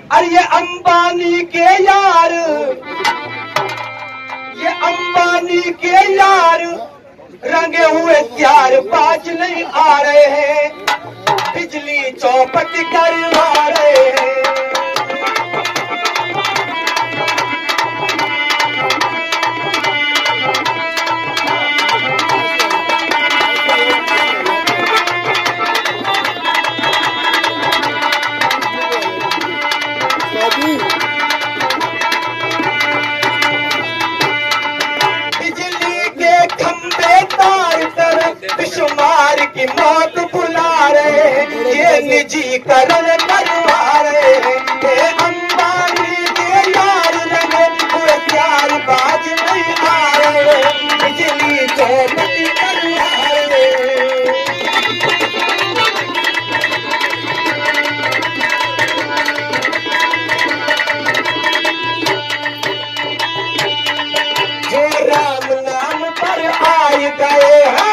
अरे ये अंबानी के यार, ये अंबानी के यार रंगे हुए त्यार बाज नहीं आ रहे हैं, बिजली चौपट करवा रहे हैं। बेशुमार की मौत बुला रहे हैं, ये निजीकरण करवा रहे हैं। ये अंबानी के यार लगे हुए प्यार बाज नहीं आ रहे, बिजली चौपट करवा रहे हैं। जो राम नाम पर आए गए हैं,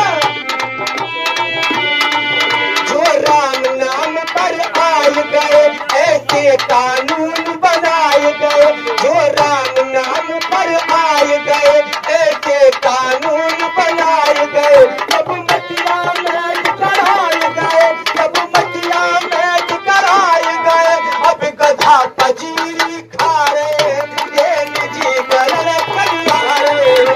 ऐसे कानून बनाए गए, जो राम नाम पर आए गए, ऐसे कानून बनाए गए। सब मटिया मैच कराए गए, सब मटिया मैच कराए गए, अब गधा पजीरी खा रहे, ये निजीकरण करवा रहे।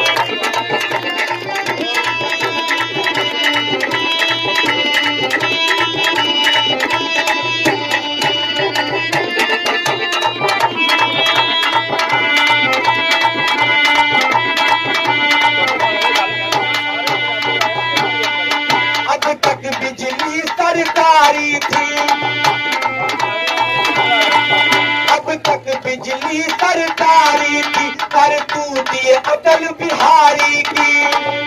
बिजली सरकारी थी, अब तक बिजली सरकारी थी, करतूत ये अटल बिहारी की।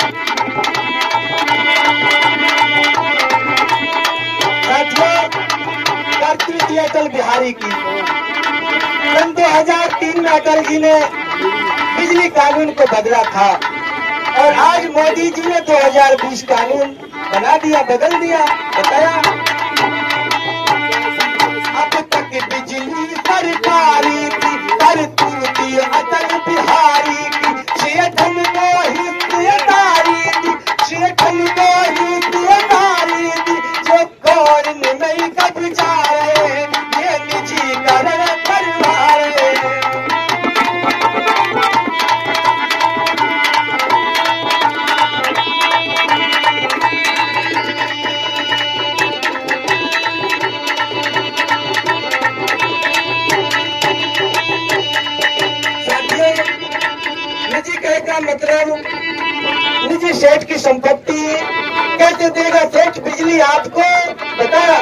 करतूत ये अटल बिहारी की। सन 2003 में अटल जी ने बिजली कानून को बदला था, और आज मोदी जी ने 2020 कानून बना दिया, बदल दिया, बताया। अब तक बिजली सरकारी थी, करतूत ये अटल बिहारी की। शेठन को हिस्सेदारी दी, शेठन को हिस्सेदारी दी, जो गौरन में कब जा रहे हैं, ये निजीकरण करवा रहे हैं। मतलब निजी सेठ की संपत्ति कैसे देगा सेठ बिजली आपको, बताया।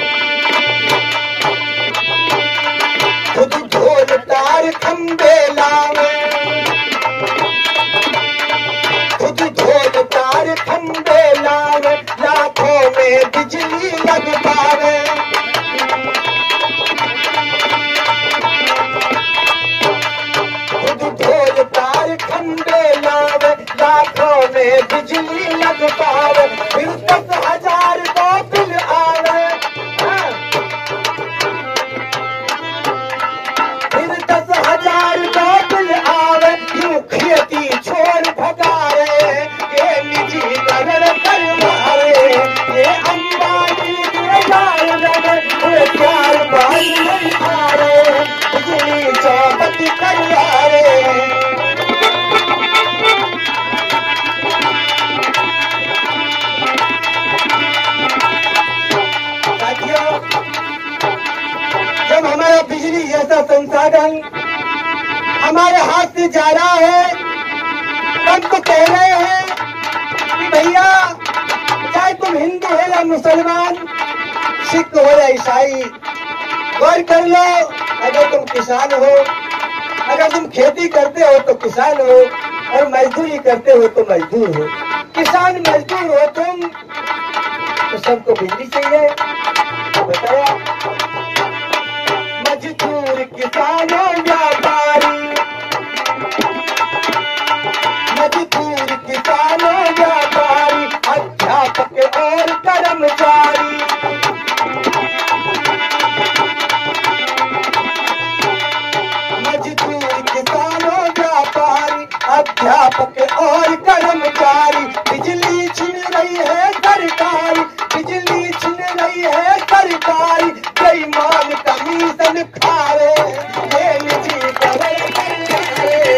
खुद ढोल तार खंबे लावे, खुद ढोल तार खंबे लावे, लाखों में बिजली लग पावे। खुद ढोल तार खंबे लावे, लाखों में बिजली लग पावे। फिर 10,000 को बिल आवे, फिर 10,000 को बिल आवे, यूं खेती छोड़ भगा रहे, ये निजीकरण करवा रहे। ये अंबानी के यार लगे हुए प्यार बाज नहीं आ रहे, बिजली चौपट करवा रहे। जब हमारा बिजली जैसा संसाधन हमारे हाथ से जा रहा है, तब तो कह रहे हैं कि भैया चाहे तुम हिंदू हो या मुसलमान, सिख हो या ईसाई, गौर कर लो। अगर तुम किसान हो, अगर तुम खेती करते हो तो किसान हो, और मजदूरी करते हो तो मजदूर हो। किसान मजदूर हो तुम, तो सबको बिजली चाहिए, तो बताया। मजदूर किसानों व्यापारी, मजदूर किसानों व्यापारी, अध्यापक और कर्मचारी, अध्यापक और कर्मचारी, बिजली छीन रही है सरकारी, बिजली छीन रही है सरकारी, बेईमान कमीशन खा रहे ये निजीकरण कर रहे।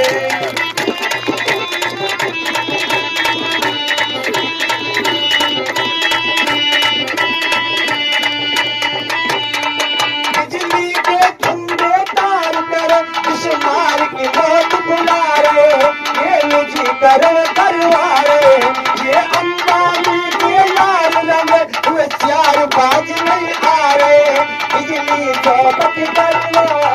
बिजली के खंभे तार कर मार की मौत बुला रहे हो, ये निजीकरण करवा रहे हो। ये अंबानी के लाल रंग हुए चार बाज नहीं आ रहे, बिजली चौपट करवा